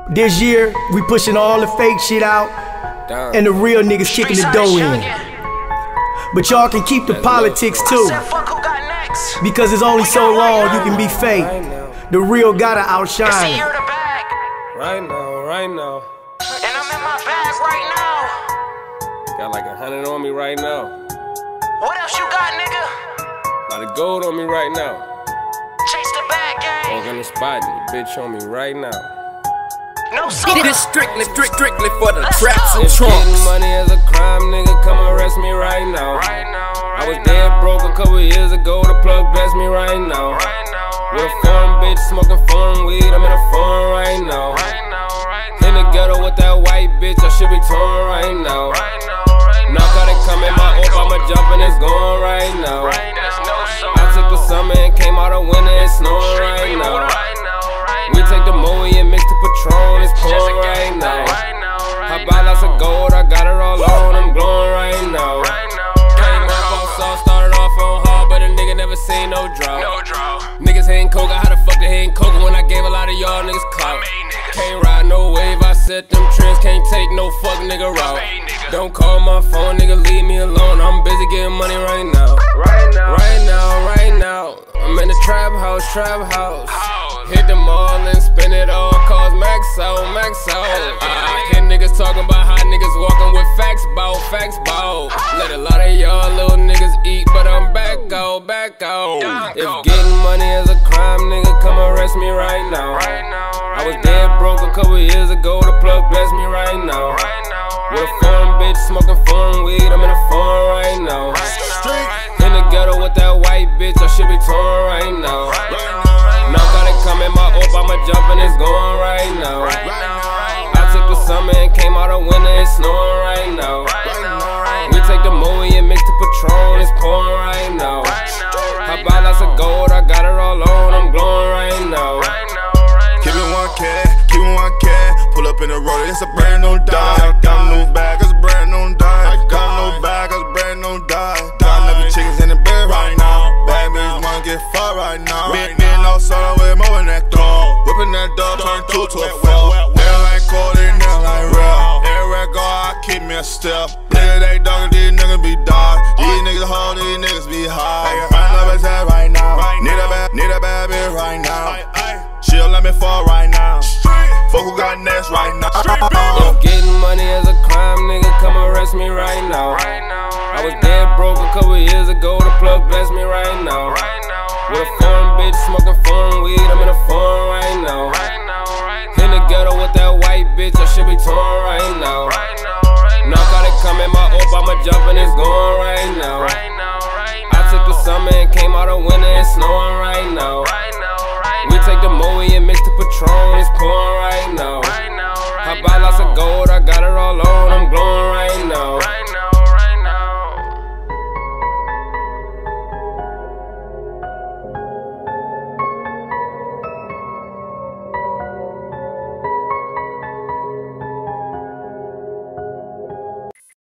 This year, we pushing all the fake shit out, and the real niggas kicking the dough in. But y'all can keep the politics too, because it's only so long you can be fake. The real gotta outshine. Right now. And I'm in my bag right now. Got like 100 on me right now. What else you got, nigga? Lot of gold on me right now. Chase the bag gang. Walk on the spot and the bitch on me right now. No song. This strictly for the Let's traps go. and If getting trunks. money is a crime, nigga, come arrest me right now. I was dead broke a couple years ago, the plug blessed me right now. With a foreign bitch smoking foreign weed, I'm in a foreign right now. In the ghetto with that white bitch, I should be torn right now. Knock out it coming, my Obama jumping, it's going right now. I took the summer and came out of winter, it's snowing right now. We take the Moe and mix the Patron, it's pouring right now. I buy lots of gold, I got it all on, I'm glowing right now. Came up on sauce, started off on hard, but a nigga never seen no drought. Niggas hating coca, how the fuck they hating coca when I gave a lot of y'all niggas clout? Can't ride no wave, I set them trends, can't take no fuck nigga route. Don't call my phone, nigga, leave me alone, I'm busy getting money right now. Right now, I'm in the trap house. Hit the mall and spend it all, cause max out. I hear niggas talking about how niggas walking with facts bout. Let a lot of y'all little niggas eat, but I'm back out. If getting money is a crime, nigga, come arrest me right now. I was dead broke a couple years ago, the plug blessed me right now. With a foreign bitch smoking foreign weed, I'm in a foreign right now. In the ghetto with that white bitch, I should be torn right now. Knock out it coming, my Obama jumping, it's going right now. I took the summer and came out of winter, it's snowing right now. We take the Moe and mix the Patron, it's pouring right now. I buy lots of gold, I got it all on, I'm glowing right now. Keep it 1K, pull up in the road, it's a brand new dime. Got a new bag, it's a brand new dime. Got a new bag, it's a brand new dime. Got enough chickens in the bed right now. Bad bitch wanna get far right now. Me and no solo with more in that dog. Whipping that dog, turn two to a four. Nail like cold, they nail like real. Everywhere I go, I keep me a step. Nigga, they dog, these niggas be dog. These niggas hold, these niggas be high. Find love is that right now. Need a bad bitch right now. She'll let me fall right now. Fuck who got next right now. If getting money is a crime, nigga, come arrest me right now. I was dead broke a couple years ago, the plug blessed me right now. With a foreign bitch smoking foreign weed, I'm in a foreign right now. In the ghetto with that white bitch, I should be torn right now. Knock out it coming, my Obama jumping, it's going right now. I took the summer and came out of winter, it's snowing right now. We take the Moe and mix the Patron, it's pouring right now. I buy lots of gold, I got it all on, I'm glowing